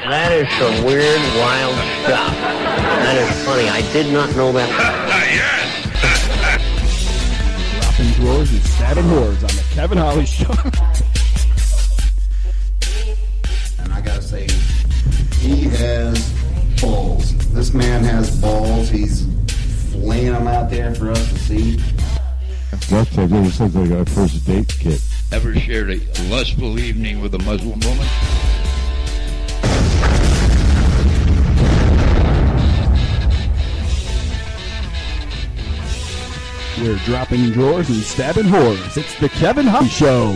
That is some weird, wild stuff. That is funny. I did not know that. Dropping drawers and stabbing whores on the Kevin Holly Show. And I gotta say, he has balls. This man has balls. He's laying them out there for us to see. That looks like a first date kit. Ever shared a lustful evening with a Muslim woman? We're dropping drawers and stabbing whores. It's the Kevin Holly Show.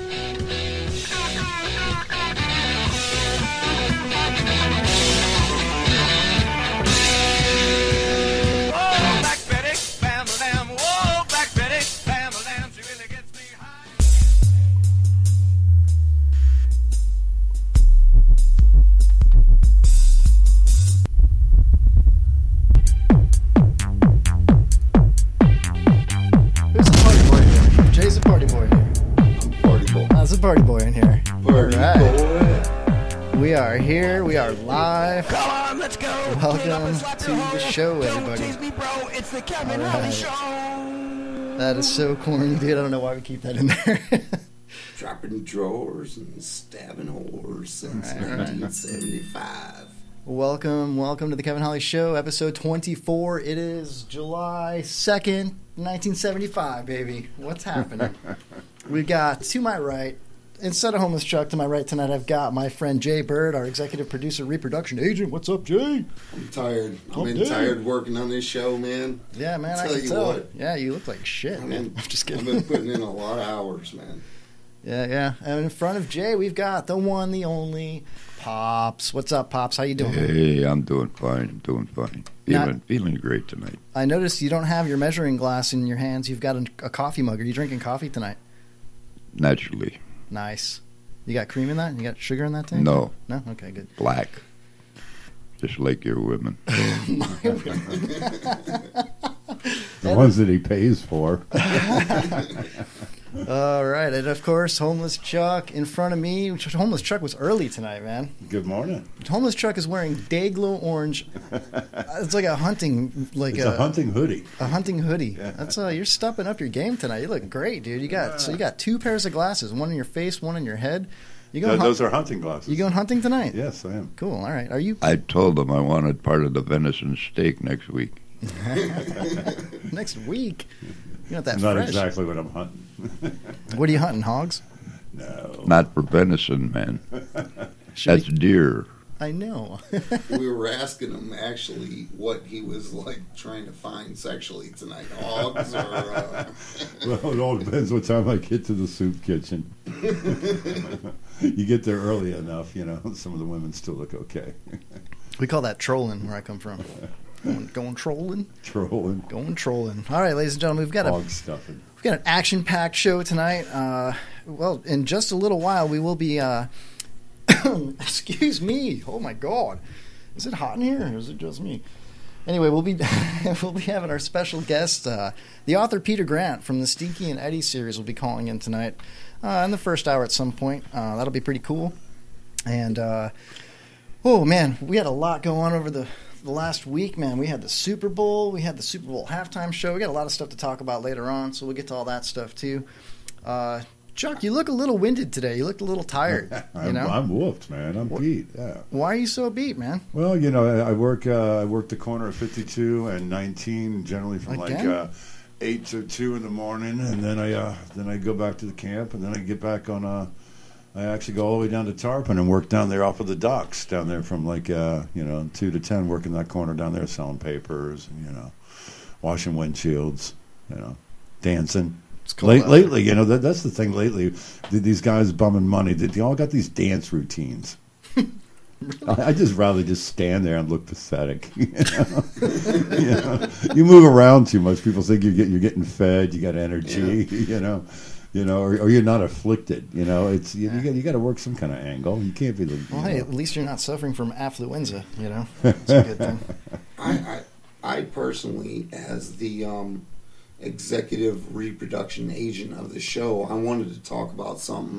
Party boy in here. Party boy. We are here. We are live. Come on, let's go. Welcome to the show, everybody. Me, bro. It's the Kevin Holly Show. That is so corny, dude. I don't know why we keep that in there. Dropping drawers and stabbing whores since 1975. Welcome to the Kevin Holly Show, episode 24. It is July 2nd, 1975, baby. What's happening? We got, to my right, instead of Homeless Chuck, to my right tonight, I've got my friend Jay Bird, our executive producer, reproduction agent. What's up, Jay? I'm tired. I've been tired working on this show, man. Yeah, man, I can tell. What. Yeah, you look like shit, man. I'm just kidding. I've been putting in a lot of hours, man. Yeah. And in front of Jay, we've got the one, the only, Pops. What's up, Pops? How you doing? Hey, I'm doing fine. Feeling great tonight. I noticed you don't have your measuring glass in your hands. You've got a coffee mug. Are you drinking coffee tonight? Naturally. Nice. You got cream in that? You got sugar in that thing? No. No? Okay, good. Black. Just like your women. My women. The ones that he pays for. All right. And, of course, Homeless Chuck in front of me. Homeless Chuck was early tonight, man. Good morning. Homeless Chuck is wearing Dayglow orange. It's like a hunting, it's a hunting hoodie. A hunting hoodie. Yeah. That's you're stepping up your game tonight. You look great, dude. You got two pairs of glasses, one in your face, one in your head. Those are hunting glasses. You going hunting tonight? Yes, I am. Cool. All right. Are you? I told them I wanted part of the venison steak next week. Next week? You're not that Not fresh. exactly what I'm hunting. What are you hunting, hogs? No. Not for venison, man. That's deer. I know. We were asking him actually what he was like trying to find sexually tonight. Hogs or... Well, it all depends what time I get to the soup kitchen. You get there early enough, some of the women still look okay. We call that trolling where I come from. Going trolling? Going trolling. All right, ladies and gentlemen, we've got an action-packed show tonight. Well, in just a little while, we will be... Excuse me. Oh, my God. Is it hot in here, or is it just me? Anyway, we'll be having our special guest, the author Peter Grant from the Stinky and Eddie series will be calling in tonight in the first hour at some point. That'll be pretty cool. And, oh, man, we had a lot go on over the last week, man. We had the Super Bowl. We had the Super Bowl halftime show. We got a lot of stuff to talk about later on, so we'll get to all that stuff, too. Chuck, you look a little winded today. You looked a little tired. I'm whooped, man. I'm beat. Yeah. Why are you so beat, man? Well, I work the corner of 52 and 19, generally from Again? like 8 to 2 in the morning, and then I go back to the camp, and then I get back on. I actually go all the way down to Tarpon and work down there off of the docks down there from like 2 to 10, working that corner down there, selling papers, and washing windshields, dancing. Lately, that's the thing. Lately, these guys bumming money, they all got these dance routines. I just rather just stand there and look pathetic. You move around too much. People think you're getting fed. You got energy. Yeah. or you're not afflicted. It's you got to work some kind of angle. You can't be the. Well, hey, at least you're not suffering from affluenza. It's a good thing. I personally, as the executive reproduction agent of the show, I wanted to talk about something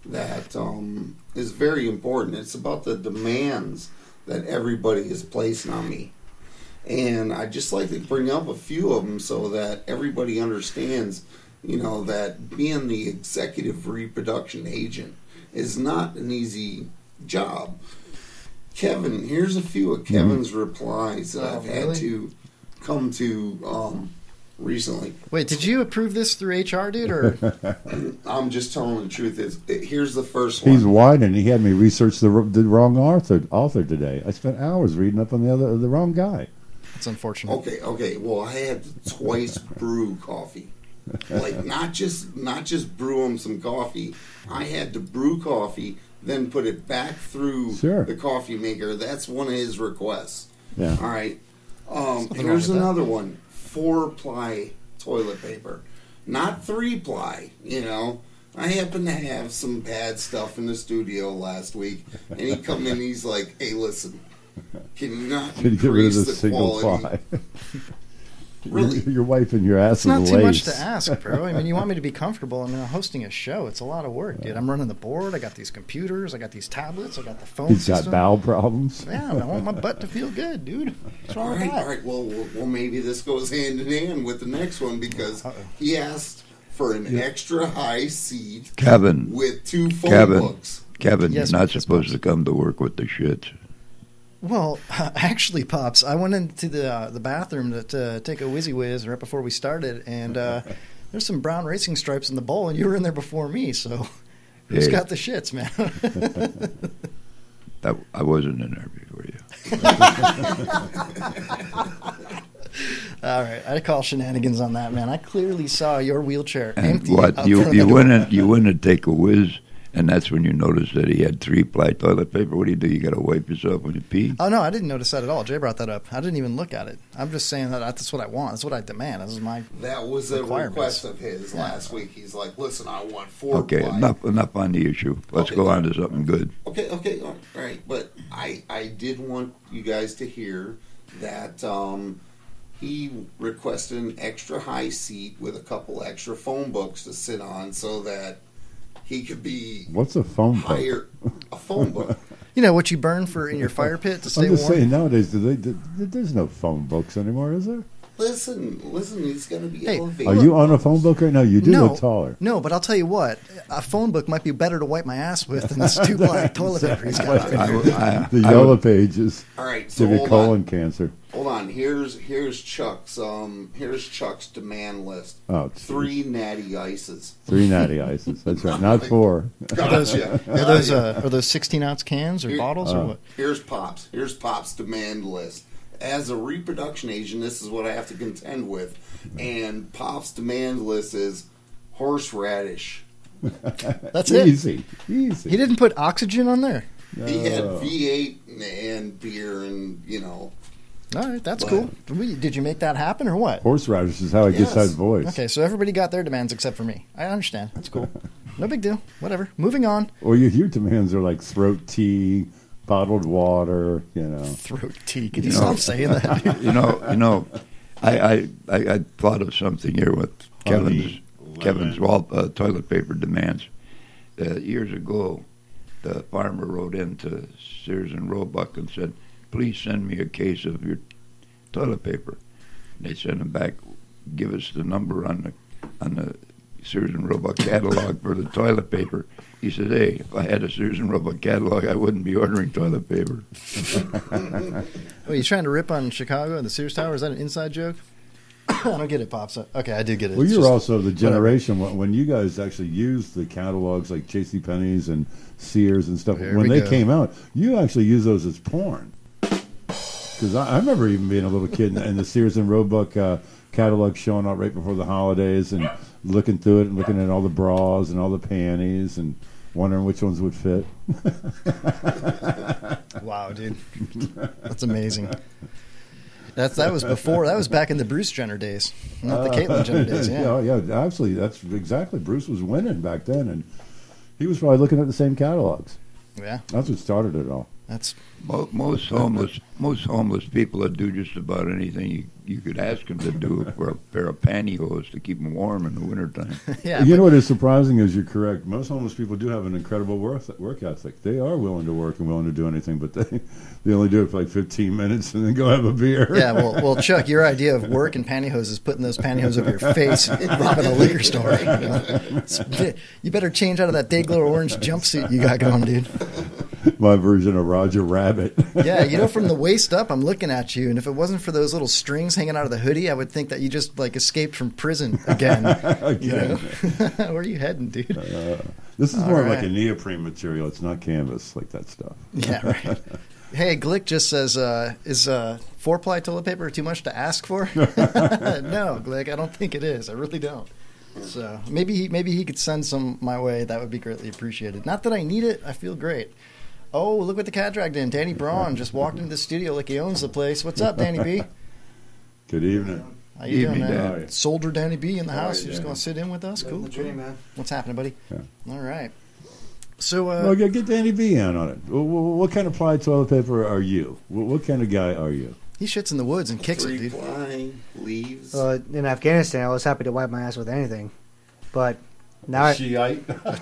that is very important. It's about the demands that everybody is placing on me. And I'd just like to bring up a few of them so that everybody understands, that being the executive reproduction agent is not an easy job. Kevin, here's a few of Kevin's replies that I've had to come to recently. Wait, did you approve this through HR, dude? Or I'm just telling the truth. Here's the first one. He's whining. He had me research the wrong author today. I spent hours reading up on the wrong guy. That's unfortunate. Okay. Well, I had to twice brew coffee. Like not just brew him some coffee. I had to brew coffee, then put it back through the coffee maker. That's one of his requests. Yeah. All right. Here's another one: 4-ply toilet paper, not 3-ply. I happen to have some bad stuff in the studio last week, and he come in. He's like, "Hey, listen, can you not Can you get rid of increase the the single quality?" ply? Really? You're wiping your ass It's with not lace. too much to ask, bro. I mean, you want me to be comfortable. I'm hosting a show. It's a lot of work, dude. I'm running the board. I got these computers. I got these tablets. I got the phone He's system. got bowel problems. Yeah, I want my butt to feel good, dude. What's wrong with that? All right. Well, maybe this goes hand in hand with the next one because he asked for an extra high seat, Kevin, with 2 phone books. Kevin, Yes, you're not yes, supposed Pops. to come to work with the shits. Well, actually, Pops, I went into the bathroom to take a whizzy whiz right before we started, and there's some brown racing stripes in the bowl, and you were in there before me, so who's Hey. got the shits, man? I wasn't in there before you. All right, I call shenanigans on that, man. I clearly saw your wheelchair And empty. what out you front of the door. you went to take a whiz, and that's when you noticed that he had 3-ply toilet paper. What do? You got to wipe yourself when you pee. Oh, no, I didn't notice that at all. Jay brought that up. I didn't even look at it. I'm just saying that that's what I want. That's what I demand. This is my... That was a Requirements. request of his last week. He's like, "Listen, I want 4 Okay, ply." enough on the issue. Let's Okay. go on to something good. Okay, all right. But I did want you guys to hear that he requested an extra high seat with a couple extra phone books to sit on so that he could be What's a phone book? higher. A phone book. You know, what you burn for in your fire pit to stay I'm just warm? saying, nowadays, there's no phone books anymore, is there? Listen, he's going to be Hey, elevated. Are you on a phone book right now? You do No. look taller. No, but I'll tell you what. A phone book might be better to wipe my ass with than this 2-ply toilet paper he's got. The yellow pages All right, so give you hold colon on. cancer. Hold on. Here's Chuck's demand list. Oh, 3 natty ices. 3 natty ices. That's right. Not 4. Gotcha. Are those 16-ounce cans or Here- bottles or what? Here's Pops. Here's Pops' demand list. As a reproduction agent, this is what I have to contend with. And Pop's demand list is horseradish. That's it. Easy. He didn't put oxygen on there. He had V8 and beer and, All right, that's cool. Did you make that happen or what? Horseradish is how he gets Yes. that voice. Okay, so everybody got their demands except for me. I understand. That's cool. No big deal. Whatever. Moving on. Or your demands are like throat tea, bottled water, Throat tea. Can you stop saying that? I thought of something here with Kevin's toilet paper demands. Years ago, the farmer wrote into Sears and Roebuck and said, "Please send me a case of your toilet paper." And they sent him back, give us the number on the Sears and Roebuck catalog for the toilet paper. He said, "Hey, if I had a Sears and Roebuck catalog, I wouldn't be ordering toilet paper." Oh, you trying to rip on Chicago and the Sears Tower? Is that an inside joke? I don't get it, Pops. Okay, I do get it. Well, It's you're just- also the generation when you guys actually used the catalogs like JCPenney's and Sears and stuff. There When we they go. came out, you actually used those as porn. Because I remember even being a little kid and the Sears and Roebuck catalog showing up right before the holidays and looking through it and looking at all the bras and all the panties and wondering which ones would fit. Wow, dude, that's amazing. That was before. That was back in the Bruce Jenner days, not the Caitlyn Jenner days. Yeah. yeah, absolutely. That's exactly. Bruce was winning back then, and he was probably looking at the same catalogs. Yeah. That's what started it all. That's Most homeless people that do just about anything you could ask them to do for a pair of pantyhose to keep them warm in the wintertime. yeah. You know what is surprising is you're correct. Most homeless people do have an incredible work ethic. They are willing to work and willing to do anything, but they only do it for like 15 minutes and then go have a beer. Yeah, well, Chuck, your idea of work and pantyhose is putting those pantyhose over your face, robbing a liquor store. You better change out of that Dayglow orange jumpsuit you got going, dude. My version of Roger Rabbit. Yeah, from the waist up, I'm looking at you, and if it wasn't for those little strings hanging out of the hoodie, I would think that you just escaped from prison again. Again. Where are you heading, dude? This is more All like a right. neoprene material. It's not canvas like that stuff. Yeah, right. Hey, Glick just says, is 4-ply toilet paper too much to ask for? No, Glick, I don't think it is. I really don't. So maybe he could send some my way. That would be greatly appreciated. Not that I need it. I feel great. Oh, look what the cat dragged in. Danny Braun just walked into the studio like he owns the place. What's up, Danny B? Good evening. How you doing, Evening, man? Dan. Soldier Danny B in the house. yeah. You're just going to sit in with us? Cool. man. What's happening, buddy? Yeah. All right. So, Well, get Danny B on it. What kind of ply toilet paper are you? What kind of guy are you? he shits in the woods and kicks it, dude. 3-ply leaves. In Afghanistan, I was happy to wipe my ass with anything, but now Shiite.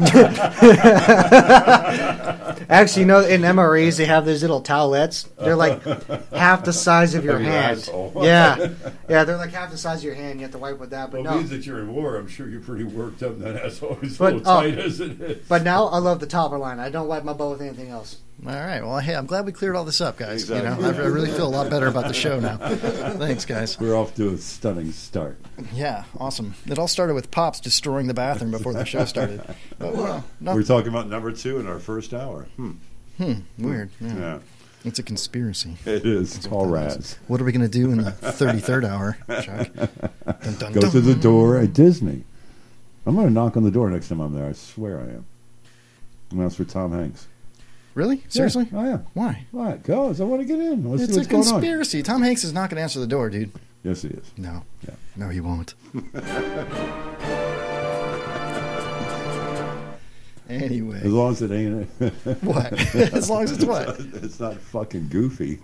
actually, in MREs they have those little towelettes. They're like half the size of your Of your hand. asshole. Yeah, they're like half the size of your hand. You have to wipe with that, but Well, it no. means that you're in war. I'm sure you're pretty worked up. And that asshole is a But, little tight as it is. But now I love the topper line. I don't wipe my butt with anything else. All right. Well, hey, I'm glad we cleared all this up, guys. Exactly. I really feel a lot better about the show now. Thanks, guys. We're off to a stunning start. Yeah, awesome. It all started with Pops destroying the bathroom before the show started. But, well, no, We're talking about number 2 in our first hour. weird. Yeah. Yeah, It's a conspiracy. it is. It's all Raz. What are we going to do in the 33rd hour, Chuck? Dun, dun, Go dun. to the door at Disney. I'm going to knock on the door next time I'm there. I swear I am. And that's for Tom Hanks. Really? Seriously? Yeah. Oh, yeah. Why? What? Go. I want to get in. Let's It's see a what's going on. conspiracy. Tom Hanks is not going to answer the door, dude. Yes, he is. No. Yeah. No, he won't. Anyway. As long as it ain't. What? As long as it's what? It's not fucking goofy.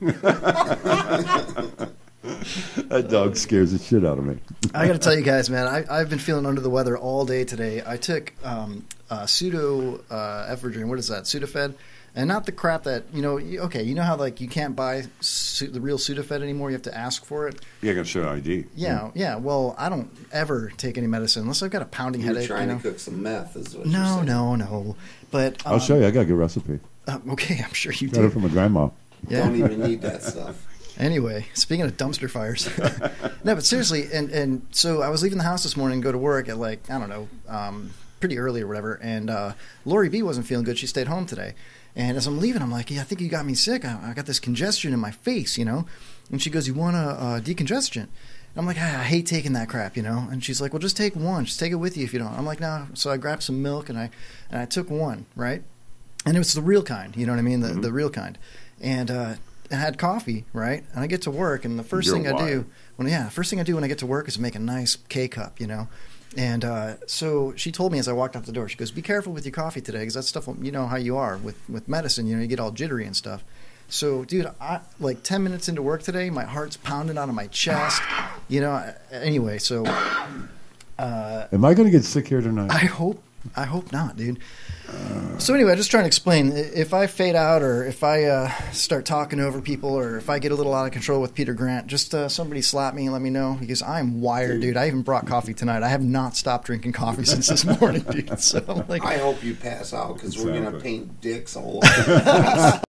That dog scares the shit out of me. I got to tell you guys, man, I've been feeling under the weather all day today. I took pseudo ephedrine. What is that? Sudafed. And not the crap that, you know how you can't buy the real Sudafed anymore. You have to ask for it. Yeah, I got to show ID. Yeah. Well, I don't ever take any medicine unless I've got a pounding You're headache. trying you know? to cook some meth, is what you're No, saying. no. But I'll show you. I got a good recipe. okay, I'm sure you Got it do. from my grandma. Yeah. Don't even need that stuff. Anyway, speaking of dumpster fires, no, but seriously, and so I was leaving the house this morning to go to work at pretty early or whatever, and Lori B wasn't feeling good. She stayed home today, and as I'm leaving, I'm like, yeah, I think you got me sick. I got this congestion in my face, and she goes, you want a decongestant? I'm like, I hate taking that crap, and she's like, well, just take one. Just take it with you if you don't. I'm like, no. So I grabbed some milk and I took one, right? And it was the real kind, you know what I mean? The real kind. And I had coffee, right? And I get to work, and the first thing I do when I get to work is make a nice K-cup, And so she told me as I walked out the door, she goes, be careful with your coffee today because that stuff, you know how you are with medicine, you get all jittery and stuff. So, dude, 10 minutes into work today, my heart's pounding out of my chest, Anyway, so... Am I going to get sick here tonight? I hope not, dude. So anyway, I'm just trying to explain. If I fade out or if I start talking over people or if I get a little out of control with Peter Grant, just somebody slap me and let me know because I'm wired, dude. I even brought coffee tonight. I have not stopped drinking coffee since this morning, dude. So, I hope you pass out because we're going to paint dicks all over.